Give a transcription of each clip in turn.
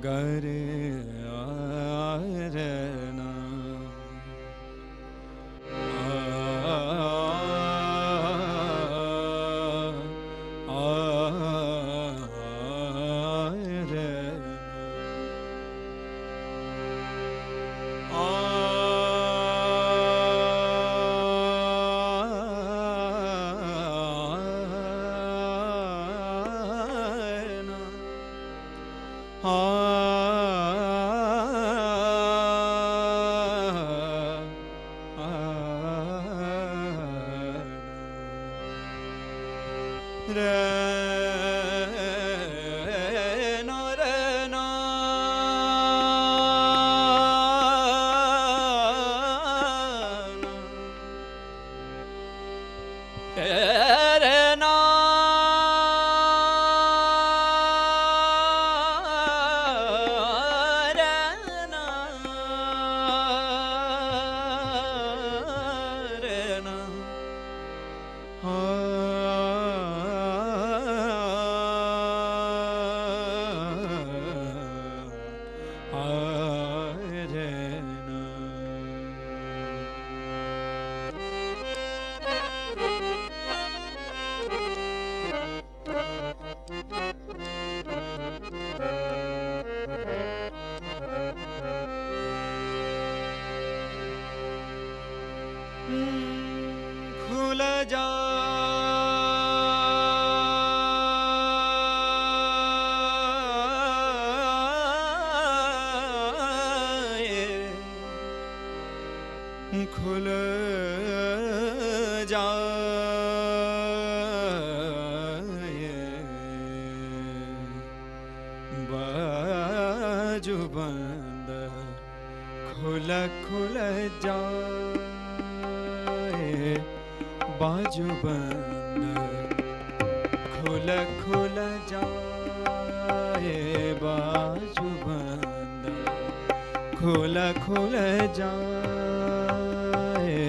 गरे रे ना खुल जाए बाजू बंद खुल खुल जाए बाजू बंद खुल खुल जाए बाजू बंद खुल खुल जाए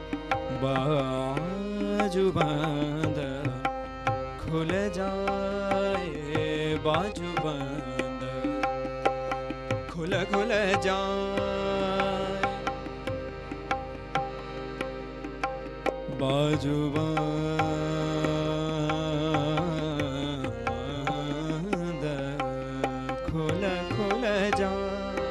बाजू बंद खुल जाए बाजू बंद खुल खुल जाए बाजू बंद खुल खुल जाए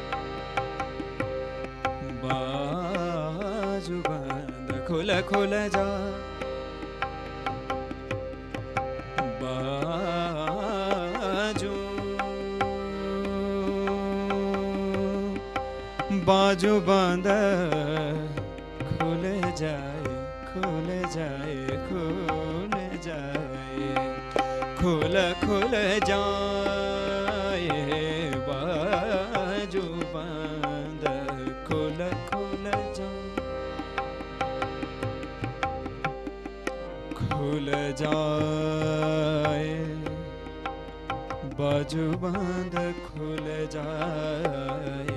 बाजू बंद खुल खुल जा बाजू बाजू बंद खुल जाए खुल जाए खुल जाए खुल खुल जाए बाजू बंद खुल खुल खुल जाए बाजू बंद खुल जाए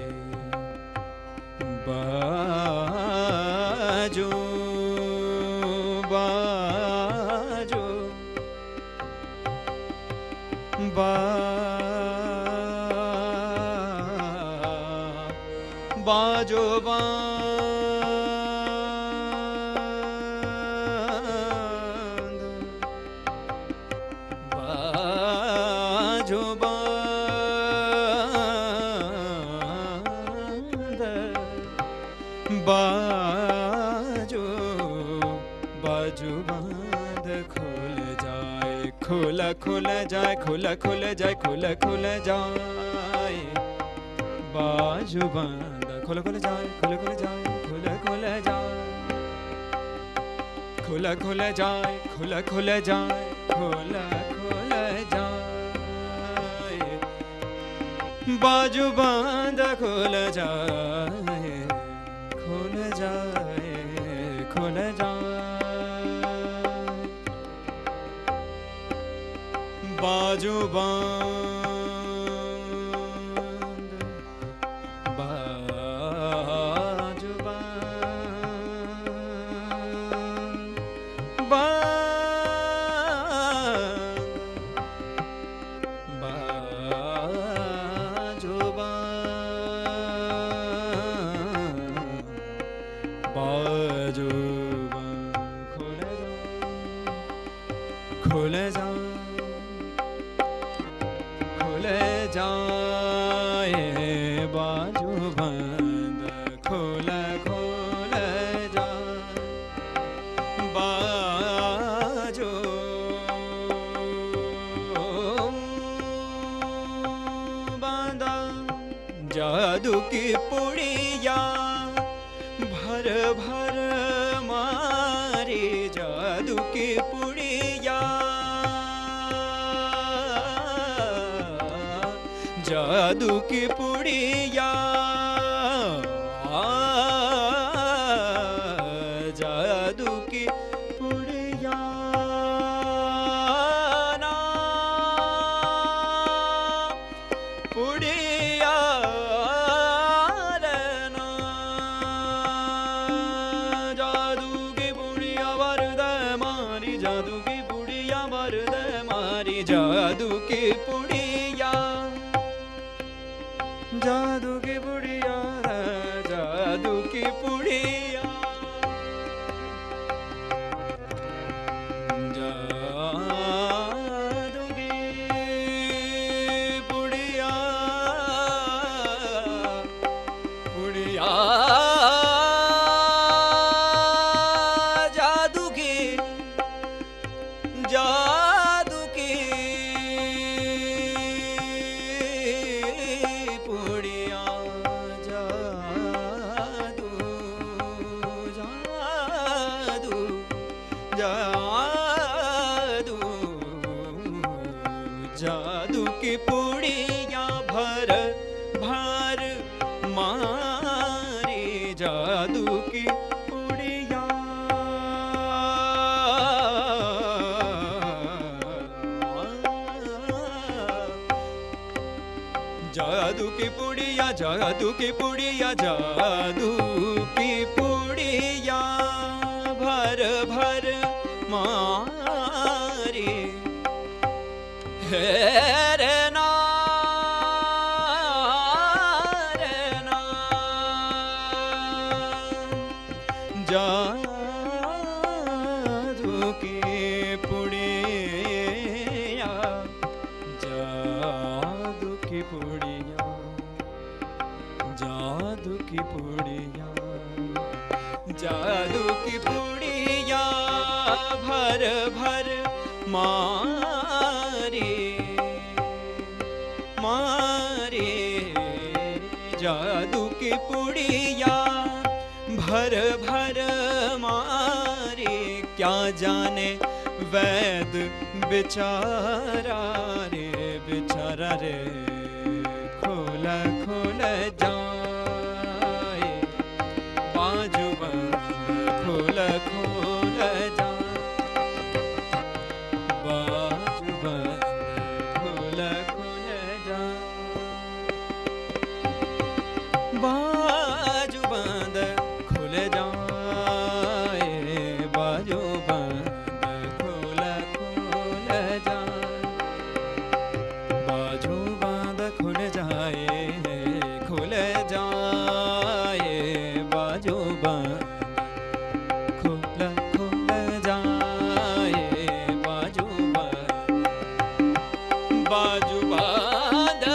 बाजू बाजू बाजू बाजू बाजू बंद खुल जाए खुल खुल जाए खुल खुल जाए खुल खुल जाए बाजू बंद खुल खुल जाए खुल खुल जाए खुल खुल जाए खुल खुल जाए खुल खुल जाए खुल खुल जाए बाजू बंद खुल जाए खुल जाए खुल जाए बाजू बंद बाजू बंद की पुड़िया भर भर मारी जादू की पुड़िया जादू की पुड़िया जादू की पुड़िया ना पुड़िया रे ना जादू की पुड़िया वरद मारी जादू की पुड़िया वरद मारी जादू की पुड़िया जादू की पुड़िया जादू की पुड़िया जादू की पुड़िया पुड़िया जादू की जादू की पुड़िया जादू जादू जादू जादू की पुड़िया भर भर मारी जादू की पुड़िया जादू की पुड़िया जादू की पुड़िया जादू की पुड़िया भर भर मारी हे रे ना रे ना जादू की पुड़िया जादू की पुड़िया जादू की पुड़िया जादू की पुड़िया भर भर मारी मारी जादू की पुड़िया भर भर मारी क्या जाने वैद बेचारा रे बेचारा रे खोल खोल जाए बाजू बंद खोल खोल जाए बाजू बंद खोल खोल जाए बाजू बंद खुल जाए बाजू बंद खोल खोल जाए बाजू बंद खुल जाए खुल जाए बाजू बंद खुल खुल जाए बाजू बंद बाजू बंद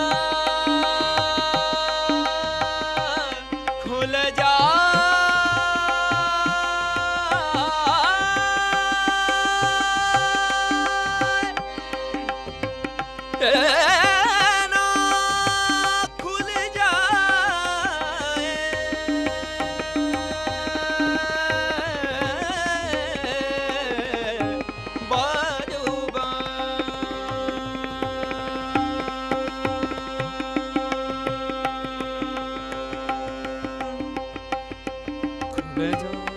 खुल जाए ना खुल जाए बाजू खुल जाए